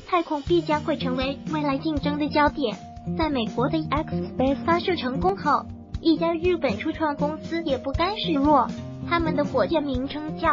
太空必将会成为未来竞争的焦点。在美国的 X-Space 发射成功后，一家日本初创公司也不甘示弱，他们的火箭名称叫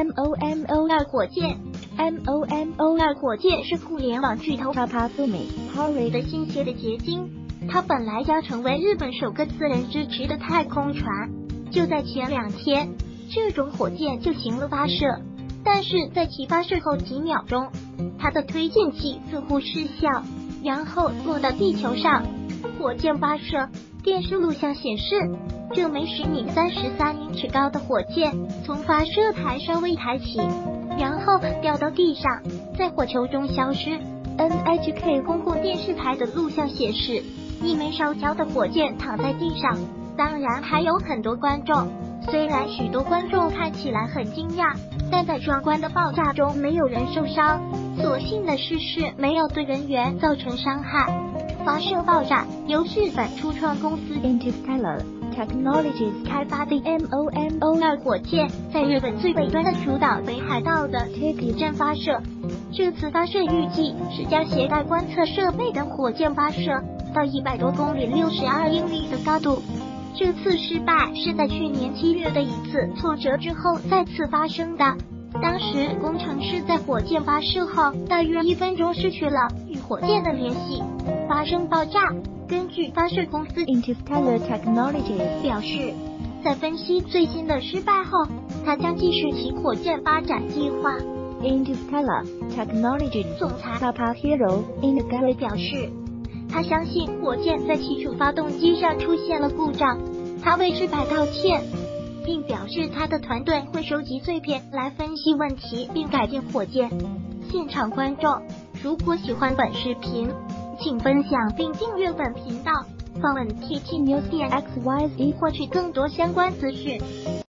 MOMO2 火箭。MOMO2 火箭是互联网巨头 Takasumi 的心血的结晶，它本来将成为日本首个私人支持的太空船。就在前2天，这种火箭就行了发射，但是在其发射后几秒钟，它的推进器似乎失效，然后落到地球上。火箭发射，电视录像显示，这枚10米33英尺高的火箭从发射台稍微抬起，然后掉到地上，在火球中消失。NHK 公共电视台的录像显示，一枚烧焦的火箭躺在地上，当然还有很多观众。虽然许多观众看起来很惊讶，但在壮观的爆炸中没有人受伤，所幸的是没有对人员造成伤害。发射爆炸由日本初创公司 Interstellar Technologies 开发的 MOMO2 火箭，在日本最北端的主岛北海道的贴比站发射。这次发射预计是将携带观测设备的火箭发射到100多公里62英里的高度。这次失败是在去年7月的一次挫折之后再次发生的。当时工程师在火箭发射后大约1分钟失去了与火箭的联系，发生爆炸。根据发射公司 Interstellar Technologies 表示，在分析最新的失败后，他将继续其火箭发展计划。Interstellar Technologies 总裁 Takahiro Inagari 表示，他相信火箭在其主发动机上出现了故障，他为失败道歉，并表示他的团队会收集碎片来分析问题并改进火箭。现场观众，如果喜欢本视频，请分享并订阅本频道，访问 TT News 点 XYZ 获取更多相关资讯。